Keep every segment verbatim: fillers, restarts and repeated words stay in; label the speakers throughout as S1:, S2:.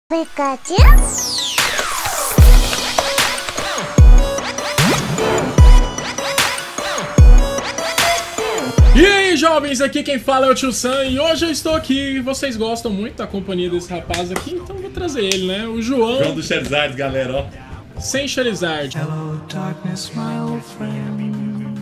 S1: Pikachu?
S2: E aí, jovens, aqui quem fala é o Tio Sam e hoje eu estou aqui. Vocês gostam muito da companhia desse rapaz aqui, então vou trazer ele, né? O João.
S3: João do Charizard, galera, ó.
S2: Sem Charizard.
S4: Hello, darkness, my old friend.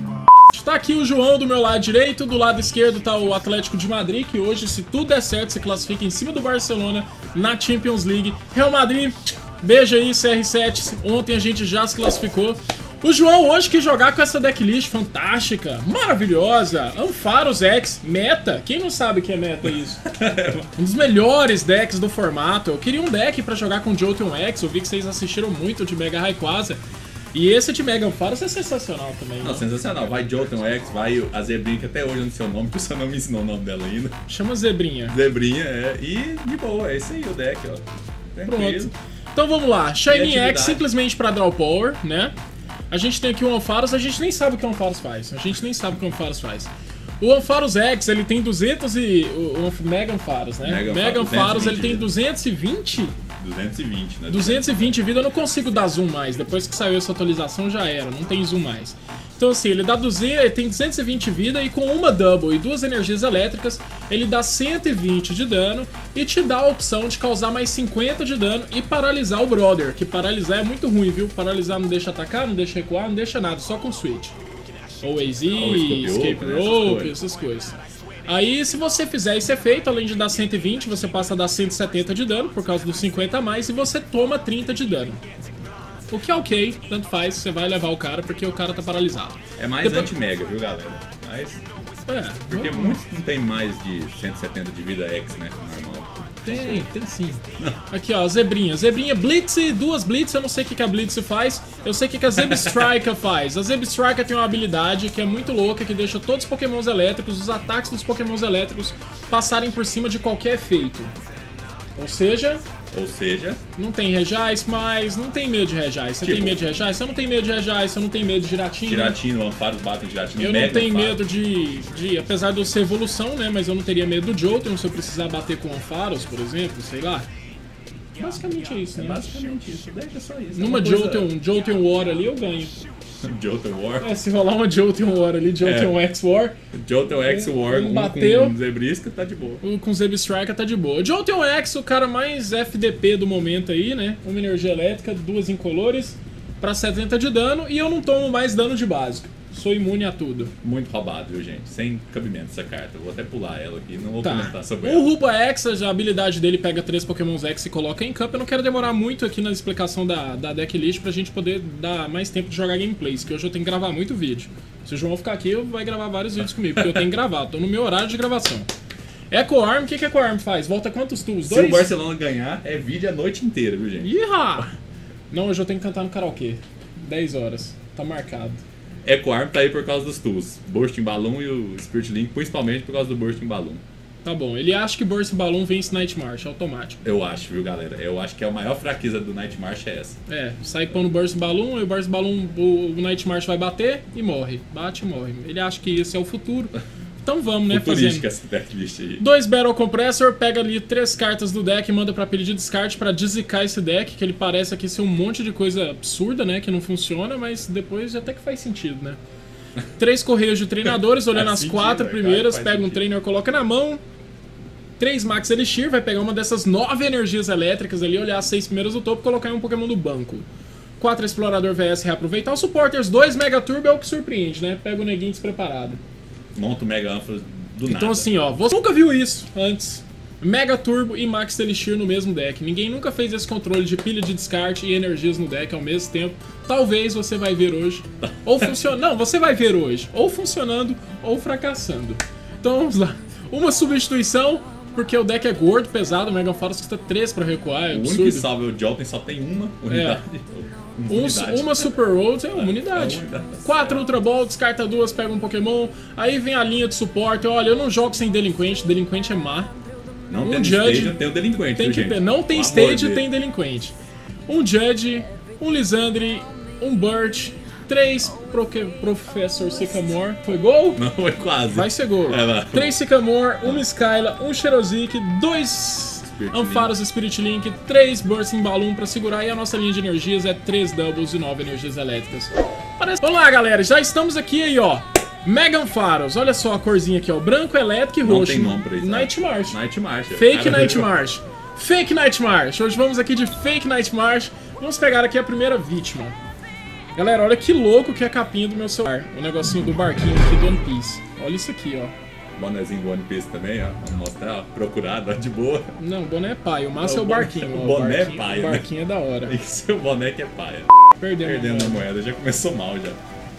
S2: Tá aqui o João do meu lado direito, do lado esquerdo tá o Atlético de Madrid, que hoje, se tudo der certo, se classifica em cima do Barcelona na Champions League. Real Madrid, beijo aí, C R sete, ontem a gente já se classificou. O João hoje quis jogar com essa decklist fantástica, maravilhosa, Ampharos X, meta, quem não sabe o que é meta isso? Um dos melhores decks do formato. Eu queria um deck pra jogar com Jolteon X, eu vi que vocês assistiram muito de Mega Rayquaza. E esse de Mega Ampharos é sensacional também,
S3: Não,
S2: né?
S3: sensacional. Vai Jolteon X, vai a Zebrinha, que até hoje eu não sei o nome, porque você não me ensinou o nome dela ainda.
S2: Chama Zebrinha.
S3: Zebrinha, é. E de boa, é esse aí o deck, ó. Tranquilo.
S2: Pronto. Então vamos lá. Shiny X
S3: Criatividade.
S2: simplesmente pra Draw Power, né? A gente tem aqui o Ampharos, a gente nem sabe o que o Ampharos faz. A gente nem sabe o que o Ampharos faz. O Ampharos X, ele tem duzentos e... O, o Mega Ampharos, né?
S3: Mega
S2: Mega
S3: Ampharos,
S2: Ampharos, ele tem
S3: duzentos e vinte.
S2: duzentos e vinte?
S3: duzentos e vinte, né?
S2: duzentos e vinte vida, eu não consigo dar zoom mais. Depois que saiu essa atualização já era, não tem zoom mais. Então assim, ele dá duzentos, ele tem duzentos e vinte vida e com uma double e duas energias elétricas, ele dá cento e vinte de dano e te dá a opção de causar mais cinquenta de dano e paralisar o brother, que paralisar é muito ruim, viu? Paralisar não deixa atacar, não deixa recuar, não deixa nada, só com switch. Ou A Z, Escape Rope, essas coisas. Aí, se você fizer esse efeito, além de dar cento e vinte, você passa a dar cento e setenta de dano, por causa dos cinquenta a mais, e você toma trinta de dano. O que é ok, tanto faz, você vai levar o cara, porque o cara tá paralisado.
S3: É mais
S2: Depois-
S3: anti-mega, viu, galera? Mas,
S2: É,
S3: porque
S2: vamos-
S3: muitos não tem mais de cento e setenta de vida X, né? Normal.
S2: Tem, tem sim. Aqui, ó, Zebrinha. Zebrinha Blitz, duas Blitz, eu não sei o que que a Blitz faz, eu sei o que que a Zebstrika faz. A Zebstrika tem uma habilidade que é muito louca, que deixa todos os pokémons elétricos, os ataques dos pokémons elétricos, passarem por cima de qualquer efeito. Ou seja,
S3: Ou seja,
S2: não tem Regice mais, não tem medo de Regice. Você
S3: Tipo-
S2: tem medo de Regice? Eu não tenho medo de Regice, eu não tenho medo de Giratina.
S3: Giratino, Ampharos batem Giratino,
S2: Eu não
S3: Mega
S2: tenho
S3: Ampharos.
S2: medo de, de... Apesar de eu ser evolução, né? Mas eu não teria medo do Jolteon se eu precisar bater com Ampharos, por exemplo, sei lá. Basicamente é isso,
S3: É
S2: né?
S3: basicamente isso, deixa só isso.
S2: Numa
S3: É uma coisa-
S2: Jolteon, Jolteon War ali eu ganho.
S3: Jolteon War.
S2: É, se rolar uma Jolteon War ali, Jolteon X War,
S3: Jolteon X War,
S2: Um
S3: um
S2: bateu.
S3: com Zebrisca, tá de boa.
S2: o- com Zebstrika tá de boa. Jolteon X, o cara mais F D P do momento aí, né? Uma energia elétrica, duas incolores, pra setenta de dano, e eu não tomo mais dano de básico. Sou imune a tudo.
S3: Muito roubado, viu, gente? Sem cabimento essa carta. Eu vou até pular ela aqui, não vou
S2: Tá.
S3: comentar sobre
S2: O
S3: ela.
S2: Ruba X, a habilidade dele pega três Pokémons X e coloca em campo. Eu não quero demorar muito aqui na explicação da, da decklist pra gente poder dar mais tempo de jogar gameplays, que hoje eu tenho que gravar muito vídeo. Se o João ficar aqui, eu vai gravar vários vídeos comigo, porque eu tenho que gravar, tô no meu horário de gravação. Echo Arm, o que que Echo Arm faz? Volta quantos tools?
S3: Se
S2: Dois?
S3: o Barcelona ganhar, é vídeo a noite inteira, viu, gente?
S2: Iha! Não, hoje eu tenho que cantar no karaokê. dez horas. Tá marcado.
S3: Echo Arm tá aí por causa dos tools. Bursting Balloon e o Spirit Link, principalmente por causa do Bursting Balloon.
S2: Tá bom, ele acha que Burst Balloon vence Night March, automático.
S3: Eu acho, viu, galera? Eu acho que a maior fraqueza do Night March é essa.
S2: É, sai pondo Burst Balloon, e o Burst Balloon, o, o Night March vai bater e morre. Bate e morre. Ele acha que esse é o futuro. Então vamos, né,
S3: Futurística
S2: fazendo.
S3: essa decklist aí.
S2: Dois Battle Compressor, pega ali três cartas do deck e manda pra pilha de descarte pra dezicar esse deck, que ele parece aqui ser um monte de coisa absurda, né, que não funciona, mas depois até que faz sentido, né. Três Correios de Treinadores, olhando
S3: Faz
S2: as
S3: sentido,
S2: quatro
S3: é,
S2: primeiras,
S3: faz
S2: pega um
S3: sentido.
S2: trainer, coloca na mão. Três Max Elixir, vai pegar uma dessas nove energias elétricas ali, olhar as seis primeiras do topo e colocar em um Pokémon do banco. Quatro Explorador V S, reaproveitar. Os Supporters, dois Mega Turbo é o que surpreende, né? Pega o neguinho despreparado.
S3: Monta o Mega Ampharos do nada.
S2: Então assim, ó, você nunca viu isso antes. Mega Turbo e Max Elixir no mesmo deck. Ninguém nunca fez esse controle de pilha de descarte e energias no deck ao mesmo tempo. Talvez você vai ver hoje. Ou funcionando. Não, você vai ver hoje. Ou funcionando ou fracassando. Então vamos lá. Uma substituição, porque o deck é gordo, pesado. O Mega Ampharos custa três pra recuar. É
S3: O único que
S2: absurdo.
S3: salva o Jolteon só tem uma unidade.
S2: Um,
S3: Unidade.
S2: uma Super Road é uma unidade.
S3: É uma unidade.
S2: Quatro Ultra Ball, descarta duas, pega um Pokémon. Aí vem a linha de suporte. Olha, eu não jogo sem Delinquente. Delinquente é má.
S3: Não
S2: Um
S3: tem
S2: Judge,
S3: stage, tem o Delinquente,
S2: Tem
S3: viu,
S2: que
S3: gente?
S2: ter. Não tem
S3: Pelo amor
S2: stage,
S3: de
S2: tem delinquente. Um Judge, um Lisandre, um Burt, três Proque... Professor Sycamore. Foi gol?
S3: Não, foi quase.
S2: Vai ser gol.
S3: É lá.
S2: Três Sycamore, uma Skyla, um Xerosic, dois
S3: Spirit Link.
S2: Ampharos Spirit Link, três Bursting Balloon pra segurar e a nossa linha de energias é três Doubles e nove energias elétricas. Parece... Vamos lá, galera, já estamos aqui aí, ó. Mega Ampharos, olha só a corzinha aqui, ó. Branco, elétrico e
S3: Não
S2: roxo.
S3: tem nome pra isso.
S2: Night March.
S3: Night March.
S2: Fake
S3: Cara,
S2: Night
S3: eu-
S2: March. Fake Night March. Hoje vamos aqui de Fake Night March. Vamos pegar aqui a primeira vítima. Galera, olha que louco que é a capinha do meu celular. O negocinho do barquinho aqui do One Piece. Olha isso aqui, ó.
S3: Bonezinho do One Piece também, ó. Vamos mostrar, ó. Procurado, ó, de boa.
S2: Não, o boné é pai. O massa é
S3: O
S2: o
S3: boné-
S2: barquinho.
S3: o
S2: ó.
S3: boné é
S2: barquinho,
S3: pai,
S2: O
S3: né?
S2: barquinho é da hora.
S3: E seu boneco é paia.
S2: Perdemos.
S3: Perdendo a
S2: a moeda.
S3: moeda, já começou mal já.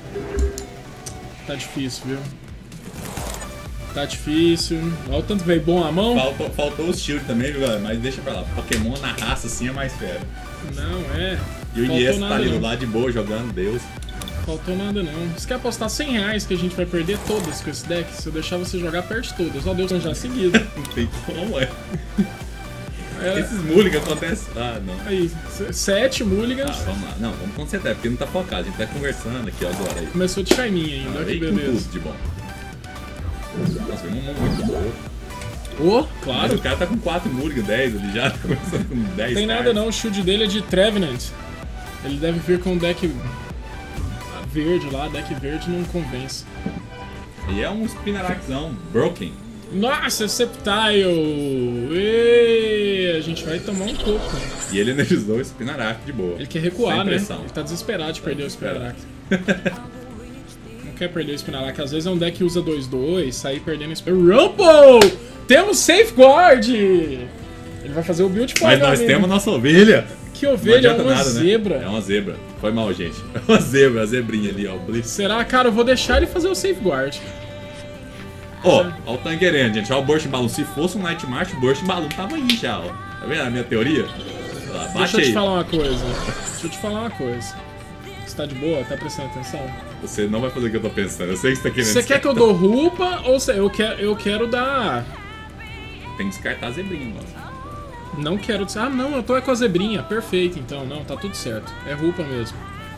S2: Tá difícil, viu? Tá difícil. Olha o tanto veio bom a mão.
S3: Faltou, faltou o shield também, viu, galera? Mas deixa pra lá. Pokémon na raça assim é mais fera.
S2: Não, é.
S3: E o
S2: Faltou
S3: Ies tá
S2: nada,
S3: ali
S2: não.
S3: do lado de boa jogando, Deus.
S2: Faltou nada não. Você quer apostar cem reais que a gente vai perder todas com esse deck? Se eu deixar você jogar, perde todas. Ó, Deus, já seguido.
S3: Não tem como, é.
S2: É,
S3: Esses mulligan acontecem. Ah, não.
S2: aí, s- sete
S3: Ah,
S2: mulligans.
S3: vamos lá. Não, vamos concentrar, porque não tá focado. A gente tá conversando aqui ó, agora. Aí.
S2: Começou de Shiny ainda, olha que
S3: Veio com
S2: beleza.
S3: tudo de bom. Nossa, veio uma mão muito boa.
S2: Ô,
S3: Mas
S2: claro.
S3: o cara tá com quatro mulligan, dez, ele já tá começando com dez.
S2: Não tem nada
S3: cards.
S2: não, o shield dele é de Trevenant. Ele deve vir com um deck verde lá, deck verde não convence.
S3: E é um Spinarakzão, Broken.
S2: Nossa, Sceptile! Ê, a gente vai tomar um coco.
S3: E ele energizou o Spinarak de boa.
S2: Ele quer recuar,
S3: Sem
S2: né?
S3: pressão.
S2: Ele tá desesperado de perder o
S3: desesperado.
S2: Spinarak. Não quer perder o Spinarak. Às vezes é um deck que usa dois dois, sair perdendo o Spinarak. Rumble! Temos Safeguard! Ele vai fazer o build for
S3: Mas nós temos nossa ovelha.
S2: Que
S3: Não
S2: ovelha, é
S3: adianta
S2: uma
S3: nada,
S2: zebra.
S3: né? É uma zebra. Foi mal, gente. É uma zebra, a zebrinha ali, ó. o Blitz.
S2: Será? Cara, eu vou deixar ele fazer o Safeguard.
S3: Ó, ó o Tangerine, gente. Ó o Burst Balloon. Se fosse um Night March, o Burst Balloon tava aí já, ó. Tá vendo a minha teoria? Olha lá, bate
S2: Deixa eu
S3: aí.
S2: te falar uma coisa. Deixa eu te falar uma coisa. Você tá de boa? Tá prestando atenção?
S3: Você não vai fazer o que eu tô pensando. Eu sei que você tá querendo
S2: Você quer que eu dou rupa ou você... eu, quero, eu quero dar...
S3: Tem que descartar a zebrinha, nossa.
S2: Não quero... Ah, não, eu tô é com a zebrinha. Perfeito, então. Não, tá tudo certo. É rupa mesmo.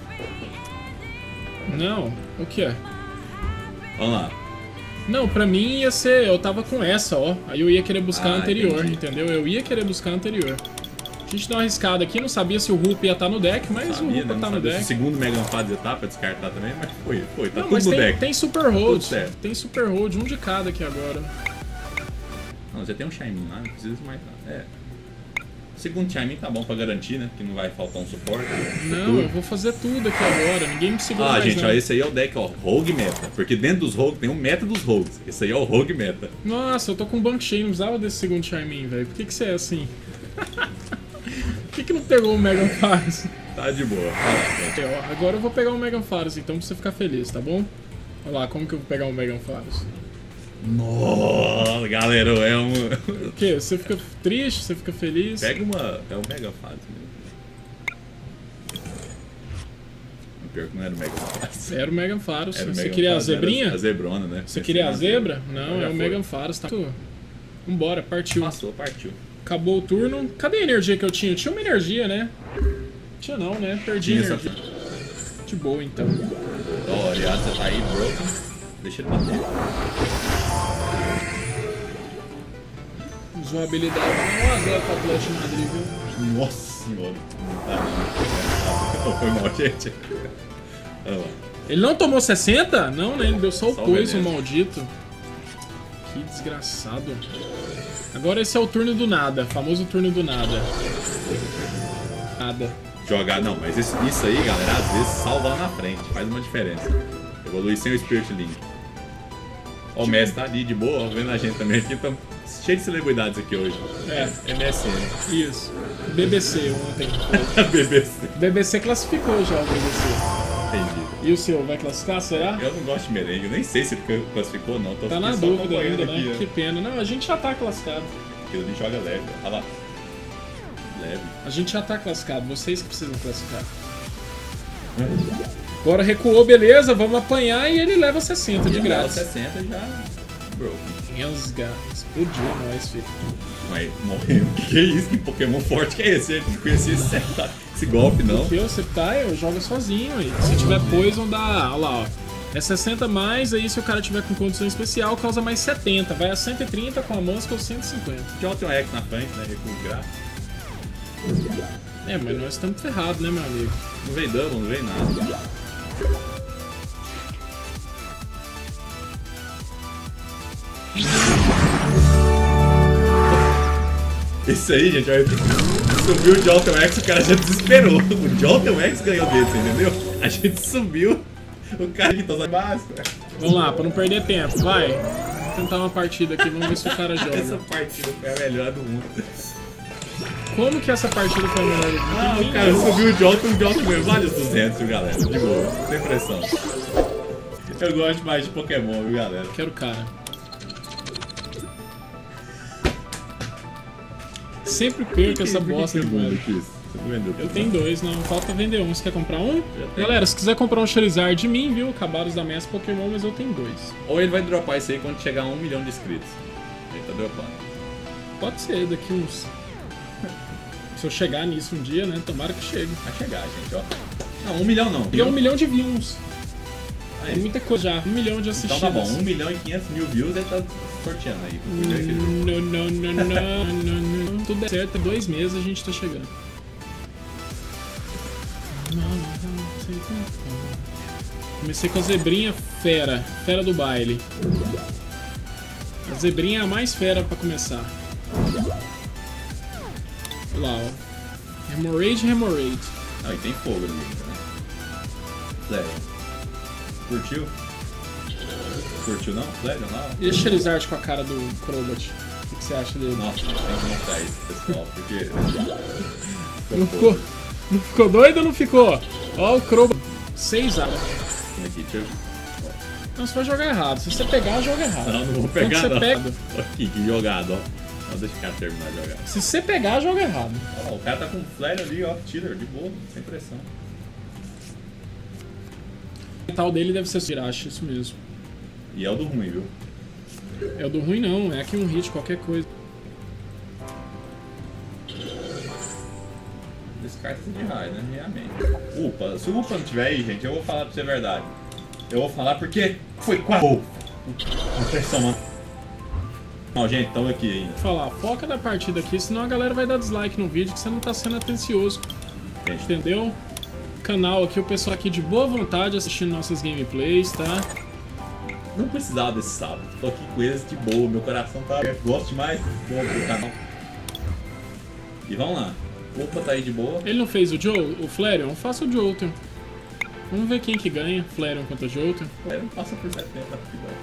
S2: Não, o que é?
S3: Vamos lá.
S2: Não, pra mim ia ser... Eu tava com essa, ó. Aí eu ia querer buscar a
S3: Ah,
S2: anterior,
S3: entendi.
S2: entendeu? Eu ia querer buscar a anterior. A gente dá uma arriscada aqui. Não sabia se o Rupa ia estar no deck, mas
S3: Sabia,
S2: o
S3: né?
S2: Rupa
S3: Não
S2: tá no
S3: sabia se
S2: deck.
S3: o segundo Mega Fase tá pra descartar também, mas foi, foi. Tá
S2: Não,
S3: tudo
S2: mas
S3: no
S2: tem,
S3: deck.
S2: tem Super Hold.
S3: Tudo certo.
S2: Tem Super Hold, um de cada aqui agora.
S3: Não, já tem um Shaymin lá, não precisa mais nada. É. Segundo Shaymin tá bom pra garantir, né? Que não vai faltar um suporte.
S2: Não, eu vou fazer tudo aqui agora. Ninguém me segura
S3: Ah,
S2: mais
S3: gente,
S2: não.
S3: ó, esse aí é o deck, ó, Rogue Meta. Porque dentro dos Rogue tem um meta dos Rogues. Esse aí é o Rogue Meta.
S2: Nossa, eu tô com um banco cheio. Não precisava desse segundo Charmin, velho. Por que que você é assim? Por que que não pegou o Mega Faros?
S3: Tá de boa. Olha lá, gente.
S2: Ó, agora eu vou pegar o Mega Faros, então, pra você ficar feliz, tá bom? Olha lá, como que eu vou pegar o Mega Faros?
S3: Nossa, galera, é um.
S2: O quê? Você fica triste? Você fica feliz?
S3: Pega uma. É o Mega Fase mesmo. Pior que não era o Mega Fase.
S2: Era o Mega Faros.
S3: Era o
S2: Você
S3: Mega
S2: queria a
S3: Fase, era
S2: zebrinha?
S3: A zebrona, né?
S2: Você
S3: Esse
S2: queria a
S3: não,
S2: zebra?
S3: já
S2: Não, é o
S3: foi.
S2: Mega Faros, tá? Vambora, partiu.
S3: Passou, partiu.
S2: Acabou o turno. Cadê a energia que eu tinha? Eu tinha uma energia, né? Tinha não, né? Perdi a
S3: Tinha,
S2: energia. De boa, então.
S3: Ó, o Ariadne, você tá aí, broken. Deixa ele bater.
S2: Usou a habilidade. um a zero pra Atlético de Madrid, viu?
S3: Nossa senhora. Não tá, não. Foi mal, gente. Olha lá.
S2: Ele não tomou sessenta? Não, né? Ele deu só o
S3: Só o
S2: poison,
S3: veneno.
S2: maldito. Que desgraçado. Agora esse é o turno do nada. Famoso turno do nada. Nada.
S3: Jogar, não, mas isso, isso aí, galera, às vezes salva lá na frente, faz uma diferença. Evoluir sem o Spirit Link. Ó, o Messi tá ali de boa, ó, vendo a gente também aqui, estamos cheio de celebridades aqui hoje.
S2: É,
S3: M S N.
S2: isso. B B C ontem.
S3: B B C.
S2: B B C classificou já o B B C.
S3: Entendi.
S2: E o seu, vai classificar, será?
S3: Eu não gosto de merengue, eu nem sei se ele classificou ou não. Tô
S2: Tá
S3: aqui
S2: na
S3: só
S2: dúvida
S3: acompanhando
S2: ainda, né?
S3: aqui,
S2: Que pena. Não, a gente já tá classificado.
S3: ó. Aquilo ali joga leve, ó. Olha lá. Leve.
S2: A gente já tá classificado, vocês que precisam classificar. Agora recuou, beleza, vamos apanhar e ele leva sessenta de
S3: E leva
S2: grátis.
S3: sessenta já. Bro.
S2: Engasga. Explodiu nós, filho.
S3: Mas morreu. Que que é isso? Que Pokémon forte que é esse? Eu não conhecia esse, esse golpe, não.
S2: Porque o Sceptile joga sozinho aí. Se tiver Poison, dá. Olha lá, ó. É sessenta mais, aí se o cara tiver com condição especial, causa mais setenta. Vai a cento e trinta com a Muscle cento e cinquenta.
S3: Jolteon X na frente, né? Recuo grátis.
S2: É, mas nós estamos ferrados, né, meu amigo?
S3: Não veio double, não veio nada. Isso aí, gente, olha. Subiu o Jolteon X, o cara já desesperou. O Jolteon X ganhou dele, você entendeu? A gente subiu. O cara que tá usando básico.
S2: Vamos lá, pra não perder tempo, vai. Vamos tentar uma partida aqui, vamos ver se o cara joga.
S3: Essa partida foi a melhor do mundo.
S2: Como que essa partida foi a melhor do mundo?
S3: Ah, o cara subiu o Jolteon, o Jolteon ganhou vários duzentos, viu, galera? De boa, sem pressão. Eu gosto mais de Pokémon, viu, galera?
S2: Quero o cara. Sempre perco essa bosta de moeda. Eu tenho dois, não. Falta vender um. Você quer comprar um? Galera, se quiser comprar um Charizard de mim, viu? Acabaram da mesa Pokémon, mas eu tenho dois.
S3: Ou ele vai dropar isso aí quando chegar a um milhão de inscritos. Ele tá dropando.
S2: Pode ser, daqui uns... Se eu chegar nisso um dia, né? Tomara que chegue.
S3: Vai chegar, gente, ó. Não, um milhão não.
S2: Porque é um milhão de views.
S3: Aí.
S2: É muita coisa já. Um milhão de assistidas.
S3: Então tá bom, um milhão e quinhentos mil views ele tá sorteando aí.
S2: Não, não, não, não, não, não. Tudo der certo, em dois meses a gente tá chegando. Comecei com a zebrinha fera, fera do baile. A zebrinha é a mais fera pra começar. Olha lá, ó. Hemorrhage, hemorrhage.
S3: Ah, e tem fogo ali, né? Flare. Curtiu? Curtiu não? Flare lá?
S2: E esse Charizard com a cara do Crobat? O que você acha dele?
S3: Nossa, tem que mostrar isso, pessoal, porque...
S2: Não ficou, não ficou doido ou não ficou? Ó o Crobat. seis A.
S3: Aqui, deixa eu...
S2: Não, você vai jogar errado. Se você pegar, joga errado.
S3: Não, não vou pegar
S2: Quando você
S3: não.
S2: pega...
S3: Aqui, que jogado, ó. Não, deixa o cara terminar de jogar.
S2: Se você pegar, joga errado.
S3: Ó, o cara tá com um flare ali, ó, tira, de boa, sem pressão.
S2: O tal dele deve ser Sirachi, isso mesmo.
S3: E é o do ruim, viu?
S2: É o do ruim não, é aqui um hit, qualquer coisa.
S3: Descarta de raio, né? Realmente. Upa, se o Upa não tiver aí, gente, eu vou falar pra você a verdade. Eu vou falar porque foi quase. Oh, pressão, mano. Não, gente, estamos aqui ainda.
S2: Vou falar, foca na partida aqui, senão a galera vai dar dislike no vídeo que você não tá sendo atencioso.
S3: Gente.
S2: Entendeu? Canal aqui, o pessoal aqui de boa vontade assistindo nossas gameplays, tá?
S3: Não precisava desse sábado. Tô aqui com eles de boa, meu coração tá aberto. Gosto demais do canal. E vamos lá. Opa, tá aí de boa.
S2: Ele não fez o Joe, o Flareon? Faça o Jolteon. Vamos ver quem que ganha, Flareon contra Jolteon.
S3: Ele não passa por setenta,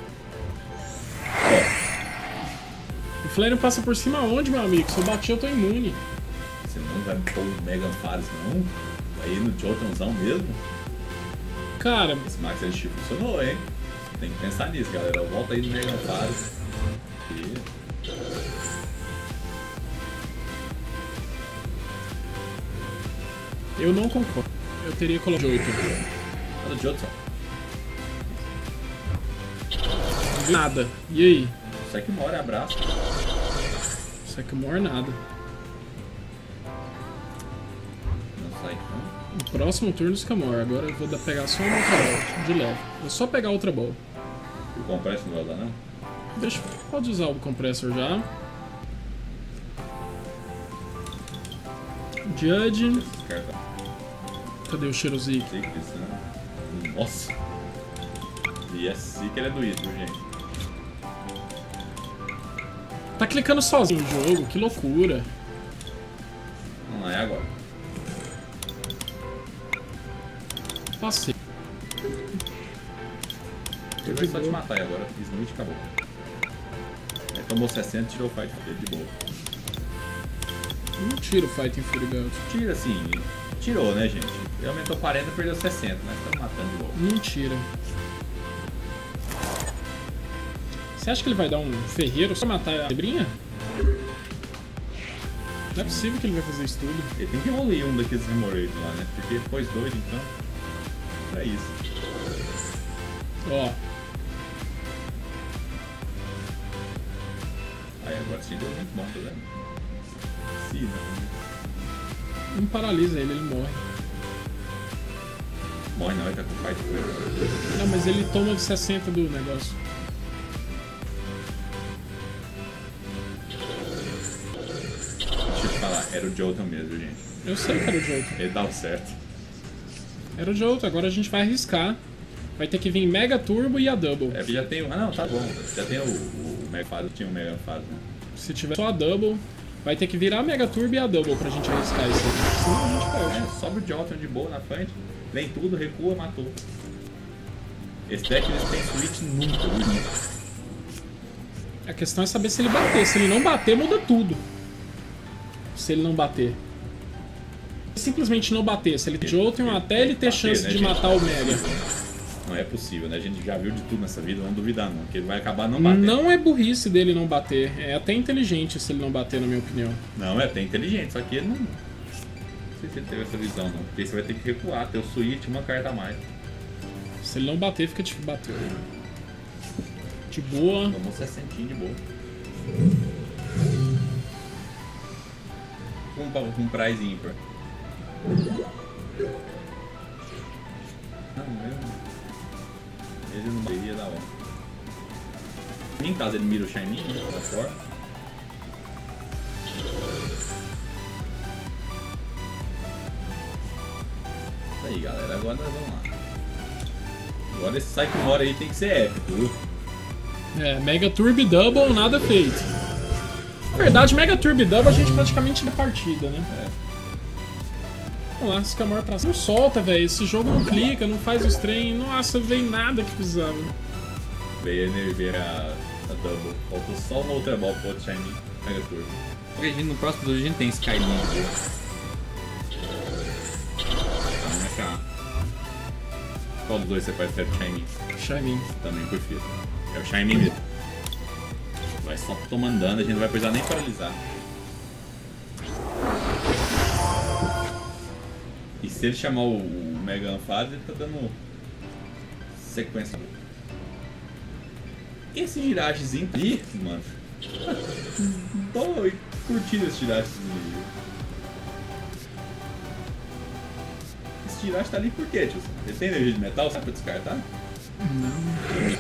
S2: O Flareon passa por cima aonde, meu amigo? Se eu bati, eu tô imune.
S3: Você não vai pôr o Mega Ampharos, não? Vai ir no Jolteonzão mesmo?
S2: Cara,
S3: Esse Max L X funcionou, hein? Tem que pensar nisso, galera. Volta aí no Mega Ampharos. E...
S2: eu não concordo. Eu teria colocado Jolteon.
S3: Olha o Jolteon.
S2: Não vi nada. E aí?
S3: Isso aqui mora, abraço.
S2: Isso aqui morre nada.
S3: Não sai, não.
S2: No próximo turno Scamor. Agora eu vou dar- pegar só uma Ultra Ball, de leve. Vou só pegar a Ultra Ball.
S3: O Compressor não vai usar, não?
S2: Deixa, pode usar o compressor já. Judge.
S3: Esses caras tá...
S2: Cadê o Cheruzik?
S3: Sei que isso, né? Nossa! E esse que ele é doído, viu, gente?
S2: Tá clicando sozinho o jogo, que loucura.
S3: Vamos lá, é agora.
S2: Passei.
S3: Ele vai só te matar aí agora. Smooth acabou. Ele tomou sessenta e tirou o fight dele de boa.
S2: Não tira o Fighting Fury Belt.
S3: Tira assim, tirou, né, gente? Ele aumentou quarenta, perdeu sessenta, nós estamos matando de boa.
S2: Mentira. Você acha que ele vai dar um ferreiro só matar a zebrinha? Não é possível que ele vai fazer isso tudo.
S3: Ele tem que evoluir um daqueles Hemorrhage lá, né? Porque depois dois, então. Pra isso.
S2: Ó.
S3: Aí agora sim deu muito bom, tá vendo? Sim, não.
S2: Não paralisa ele, ele morre.
S3: Morre não, ele tá com fight com ele.
S2: Não, mas ele toma de sessenta do negócio.
S3: Deixa eu te falar, era o Jolteon mesmo, gente.
S2: Eu sei que era o Jolteon.
S3: Ele dava certo.
S2: Era o Jolteon, agora a gente vai arriscar. Vai ter que vir Mega Turbo e a Double.
S3: É, já tem o... Ah, não, tá bom. Já tem o, o Mega Phase, tinha o Mega Phase, né?
S2: Se tiver só a Double, vai ter que virar a Mega Turbo e a Double pra gente arriscar isso aqui. Senão a gente perde.
S3: É, sobe o Jolteon de boa na frente, vem tudo, recua, matou. Esse deck eles têm switch nunca, nunca.
S2: A questão é saber se ele bater. Se ele não bater, muda tudo. Se ele não bater. Simplesmente não bater. Se ele tem Jolteon, até ele ter
S3: bater,
S2: chance
S3: né,
S2: de
S3: gente?
S2: matar o Mega.
S3: Não é possível, né? A gente já viu de tudo nessa vida, vamos duvidar não, que ele vai acabar não batendo.
S2: Não é burrice dele não bater. É até inteligente se ele não bater, na minha opinião.
S3: Não, é até inteligente, só que ele não... Não sei se ele teve essa visão, não. Porque você vai ter que recuar, ter o switch, uma carta a mais.
S2: Se ele não bater, fica difícil bater. De boa.
S3: Tomou sessenta de boa. Com, com prize ímpar. Não, mesmo. Ele não deveria dar hora. Em caso ele mira o Shiny, né? Pra fora. Isso aí, galera. Agora nós vamos lá. Agora esse Psychomore aí tem que ser épico, viu?
S2: É, Mega Turbo e Double, nada feito. Na verdade, Mega Turbo e Double a gente praticamente é partida, né?
S3: É.
S2: Vamos lá, Sycamore pra cima. Não solta, velho. Esse jogo não clica, não faz os trem. Nossa, veio nada que precisava.
S3: Veio a energia a, a Double. Faltou só uma outra bola pro outro Shiny Mega Turbo. Porque a gente, no próximo vídeo a gente tem Skylink. Vamos cá. Qual dos dois você prefere? Shiny?
S2: Shiny.
S3: Também prefiro. É o Shiny mesmo. Vai só tomando dano, a gente não vai precisar nem paralisar. E se ele chamar o, o Mega Anfase, ele tá dando sequência. Esse giragezinho aqui, mano. Tô curtindo esse giragezinho. Esse girage tá ali por quê, tio? Ele tem energia de metal, sabe pra descartar?
S2: Não.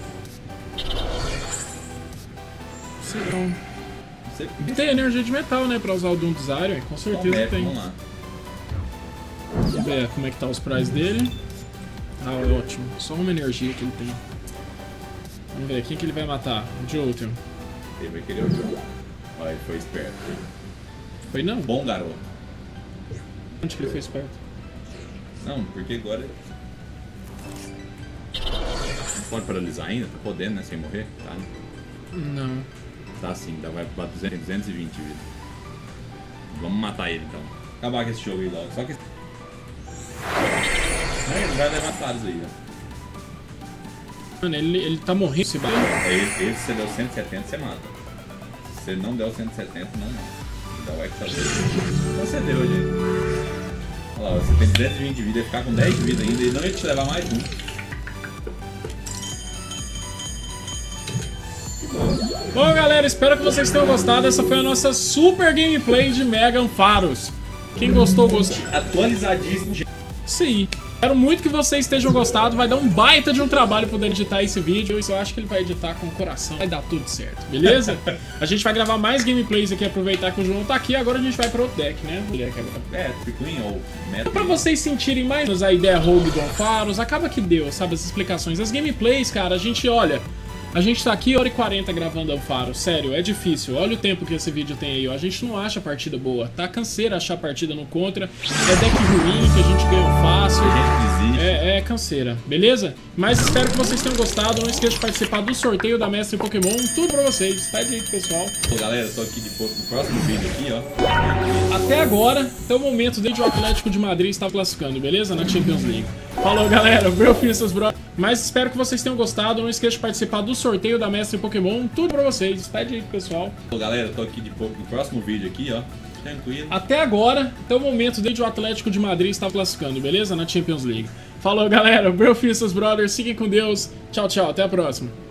S2: Sei não.
S3: Não sei por quê.
S2: Tem energia de metal, né? Pra usar o Doom Desire, com certeza
S3: Então,
S2: tem.
S3: vamos lá.
S2: Vamos ver como é que tá os prizes dele. Ah, ótimo. Só uma energia que ele tem. Vamos ver, quem que ele vai matar? O Jolteon.
S3: Ele vai querer o jogo. Olha, ele foi esperto.
S2: Foi não?
S3: Bom garoto.
S2: Onde que ele foi esperto?
S3: Não, porque agora... Não pode paralisar ainda? Tá podendo, né? Sem morrer? Tá, né?
S2: Não.
S3: Tá sim, dá, vai pra duzentos e vinte vida. Vamos matar ele então. Acabar com esse jogo aí logo. Só que... Ele vai levar claros aí, ó.
S2: Mano, ele, ele tá morrendo se bater.
S3: Aí, esse, se você deu cento e setenta, você mata. Se você não deu cento e setenta, não mata. Dá o X Então você deu, gente. Olha lá, você tem duzentos e vinte de vida, ia ficar com dez de vida ainda e não ia te levar mais um.
S2: Bom, galera, espero que vocês tenham gostado. Essa foi a nossa super gameplay de Mega Ampharos. Quem gostou, gostou.
S3: Atualizadíssimo.
S2: Isso aí. Espero muito que vocês estejam gostado. Vai dar um baita de um trabalho poder editar esse vídeo. Eu acho que ele vai editar com o coração. Vai dar tudo certo, beleza? A gente vai gravar mais gameplays aqui, aproveitar que o João tá aqui. Agora a gente vai para outro deck, né?
S3: É, Triquin ou Meta.
S2: Pra vocês sentirem mais a ideia rogue do Ampharos, acaba que deu, sabe? As explicações. As gameplays, cara, a gente olha... A gente tá aqui hora e quarenta gravando Ampharos, sério, é difícil. Olha o tempo que esse vídeo tem aí, ó. A gente não acha partida boa, tá canseira achar partida no contra. É deck ruim, que a gente ganhou fácil. É, é canseira, beleza? Mas espero que vocês tenham gostado. Não esqueça de participar do sorteio da Mestre Pokémon. Tudo pra vocês, tá direito, pessoal.
S3: Bom, galera, eu tô aqui de pouco no próximo vídeo aqui, ó.
S2: Até agora, até o momento desde o Atlético de Madrid está classificando, beleza? Na Champions League. Falou, galera, meu filho, seus brothers. Mas espero que vocês tenham gostado. Não esqueça de participar do sorteio da Mestre Pokémon. Tudo pra vocês, tá direito, pessoal.
S3: Bom, galera, eu tô aqui de pouco no próximo vídeo aqui, ó. Tranquilo.
S2: Até agora, até o momento desde o Atlético de Madrid está classificando, beleza? Na Champions League. Falou, galera, meu filho, seus brothers. Fiquem com Deus. Tchau, tchau. Até a próxima.